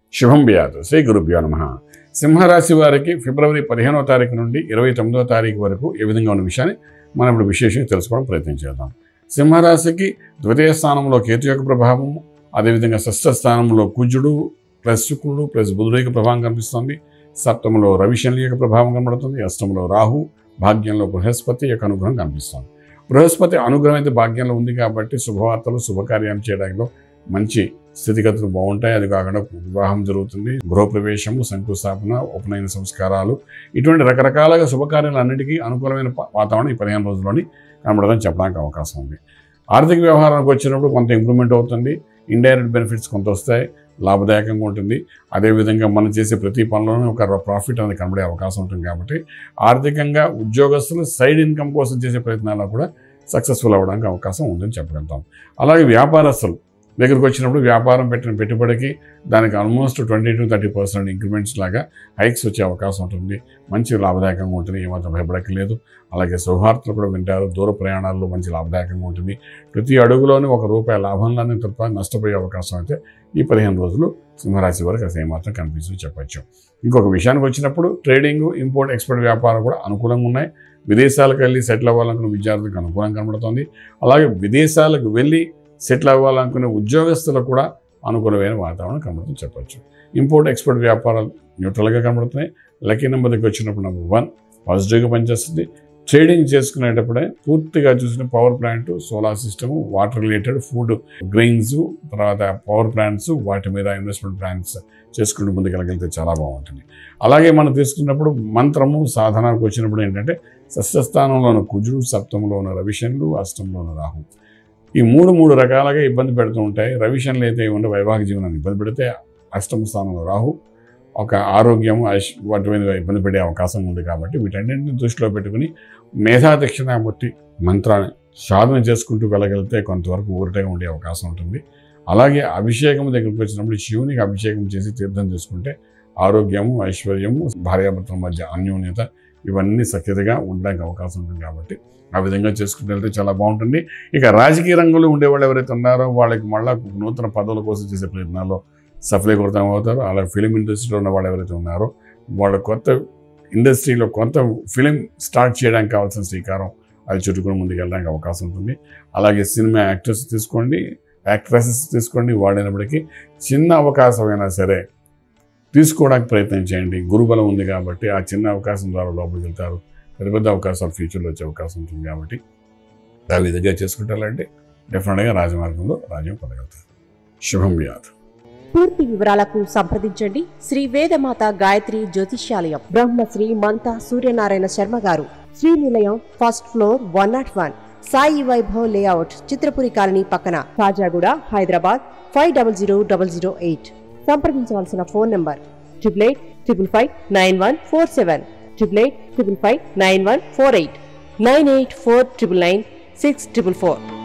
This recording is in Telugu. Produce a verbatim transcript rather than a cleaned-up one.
శుభం వ్యాధు శ్రీ గురుభ్యో నమః. సింహరాశి వారికి ఫిబ్రవరి పదిహేనవ తారీఖు నుండి ఇరవై తొమ్మిదవ తారీఖు వరకు ఏ విధంగా ఉన్న విషయాన్ని మనం ఇప్పుడు విశేషంగా తెలుసుకోవడం ప్రయత్నం చేద్దాం. సింహరాశికి ద్వితీయ స్థానంలో కేతు యొక్క ప్రభావం, అదేవిధంగా షష్ఠ స్థానంలో కుజుడు ప్లస్ శుక్రుడు ప్లస్ బుధుడు యొక్క ప్రభావం కనిపిస్తుంది. సప్తమంలో రవి శని యొక్క ప్రభావం కనబడుతుంది. అష్టమంలో రాహు, భాగ్యంలో బృహస్పతి యొక్క అనుగ్రహం కనిపిస్తుంది. బృహస్పతి అనుగ్రహం అయితే భాగ్యంలో ఉంది కాబట్టి శుభవార్తలు శుభకార్యాలు చేయడంలో మంచి స్థితిగతులు బాగుంటాయి. అది కాకుండా వివాహం జరుగుతుంది, గృహప్రవేశము, శంకుస్థాపన, ఉపనయన సంస్కారాలు, ఇటువంటి రకరకాలుగా శుభకార్యాలన్నిటికీ అనుకూలమైన వాతావరణం ఈ పదిహేను రోజుల్లోని కనబడదని చెప్పడానికి అవకాశం ఉంది. ఆర్థిక వ్యవహారానికి వచ్చినప్పుడు కొంత ఇంప్రూవ్మెంట్ అవుతుంది. ఇండైరెక్ట్ బెనిఫిట్స్ కొంత వస్తాయి, లాభదాయకంగా ఉంటుంది. అదేవిధంగా మనం చేసే ప్రతి పనిలోనూ ఒక ప్రాఫిట్ అనేది కనబడే అవకాశం ఉంటుంది. కాబట్టి ఆర్థికంగా ఉద్యోగస్తులు సైడ్ ఇన్కమ్ కోసం చేసే ప్రయత్నాల్లో కూడా సక్సెస్ఫుల్ అవ్వడానికి అవకాశం ఉందని చెప్పగలుగుతాం. అలాగే వ్యాపారస్తులు దగ్గరికి వచ్చినప్పుడు వ్యాపారం పెట్టిన పెట్టుబడికి దానికి almost twenty to thirty percent increments లాగా హైక్స్ వచ్చే అవకాశం ఉంటుంది. మంచి లాభదాయకంగా ఉంటుంది, ఏమాత్రం భయపడక్కలేదు. అలాగే సౌహార్దలు కూడా వింటారు. దూర ప్రయాణాల్లో మంచి లాభదాయకంగా ఉంటుంది. ప్రతి అడుగులోని ఒక రూపాయి లాభంలోనే తప్ప నష్టపోయే అవకాశం అయితే ఈ పదిహేను రోజులు సింహరాశి వారికి అసలు ఏమాత్రం కనిపిస్తుంది చెప్పచ్చు. ఇంకొక విషయానికి వచ్చినప్పుడు ట్రేడింగ్, ఇంపోర్ట్ ఎక్స్పోర్ట్ వ్యాపారం కూడా అనుకూలంగా ఉన్నాయి. విదేశాలకు వెళ్ళి సెటిల్ అవ్వాలనుకున్న విద్యార్థులకు అనుకూలంగా కనబడుతుంది. అలాగే విదేశాలకు వెళ్ళి సెటిల్ అవ్వాలనుకునే ఉద్యోగస్తులకు కూడా అనుకూలమైన వాతావరణం కనబడుతుంది చెప్పచ్చు. ఇంపోర్ట్ ఎక్స్పోర్ట్ వ్యాపారాలు న్యూట్రల్గా కనబడుతున్నాయి. లక్కీ నెంబర్ దగ్గర వచ్చినప్పుడు నెంబర్ వన్ పాజిటివ్గా పనిచేస్తుంది. ట్రేడింగ్ చేసుకునేటప్పుడే పూర్తిగా చూసిన power plant, solar system, water related, food grains, తర్వాత పవర్ ప్లాంట్స్, వాటి మీద ఇన్వెస్ట్మెంట్ ప్లాన్స్ చేసుకుంటూ ముందుకెళ్ళగలిగితే చాలా బాగుంటుంది. అలాగే మనం తీసుకున్నప్పుడు మంత్రము సాధనకు వచ్చినప్పుడు ఏంటంటే షష్ఠస్థానంలో ఉన్న కుజుడు, సప్తంలో ఉన్న రవిశనులు, అష్టంలో ఉన్న రాహు, ఈ మూడు మూడు రకాలుగా ఇబ్బంది పెడుతూ ఉంటాయి. రవిశనులు అయితే ఉండే వైవాహిక జీవనాన్ని ఇబ్బంది పెడితే, అష్టమ స్థానంలో రాహు ఒక ఆరోగ్యము వాటి మీద ఇబ్బంది పడే అవకాశం ఉంది. కాబట్టి వీటన్నింటిని దృష్టిలో పెట్టుకుని మేధా దక్షిణామూర్తి మంత్రాన్ని సాధన చేసుకుంటూ వెళ్ళగలిగితే కొంతవరకు ఊరటగా ఉండే అవకాశం ఉంటుంది. అలాగే అభిషేకం దగ్గరికి వచ్చినప్పుడు శివునికి అభిషేకం చేసి తీర్థం చేసుకుంటే ఆరోగ్యము, ఐశ్వర్యము, భార్యాభర్తల మధ్య అన్యోన్యత ఇవన్నీ సఖ్యతగా ఉండడానికి అవకాశం ఉంటుంది. కాబట్టి ఆ విధంగా చేసుకుంటూ వెళ్తే చాలా బాగుంటుంది. ఇక రాజకీయ రంగంలో ఉండేవాళ్ళు ఎవరైతే ఉన్నారో వాళ్ళకి మళ్ళీ నూతన పదవుల కోసం చేసే ప్రయత్నాల్లో సఫలీకృతం అవుతారు. అలాగే ఫిలిం ఇండస్ట్రీలో ఉన్న వాళ్ళు ఎవరైతే ఉన్నారో వాళ్ళ కొత్త ఇండస్ట్రీలో కొంత ఫిలిం స్టార్ట్ చేయడానికి కావాల్సిన శ్రీకారం అది చుట్టుకుని ముందుకు వెళ్ళడానికి అవకాశం ఉంటుంది. అలాగే సినిమా యాక్టర్స్ తీసుకోండి, యాక్ట్రెసెస్ తీసుకోండి, వాడినప్పటికీ చిన్న అవకాశమైనా సరే తీసుకోవడానికి ప్రయత్నం చేయండి. గురుబలం ఉంది కాబట్టి ఆ చిన్న అవకాశం ద్వారా లోపలికి వెళ్తారు. పెద్ద పెద్ద అవకాశాలు ఫ్యూచర్లో వచ్చే అవకాశం ఉంటుంది. కాబట్టి ఆ విధంగా చేసుకుంటారంటే డెఫినెట్గా రాజమార్గంలో రాజ్యం పొందగలుగుతారు. శుభం వ్యాధు. పూర్తి వివరాలకు సంప్రదించండి శ్రీ వేదమాత గాయత్రి జ్యోతిష్యాలయం, బ్రహ్మశ్రీ మంతా సూర్యనారాయణ శర్మ గారు, Srinilayam, first floor, one naught one, Sai Vaibhav layout, Chitrapuri colony పక్కన, Kajaguda, Hyderabad five double zero double zero eight. సంప్రదించవలసిన phone number triple eight triple five nine one four seven, triple eight triple five nine one four eight, nine eight four triple nine six triple four.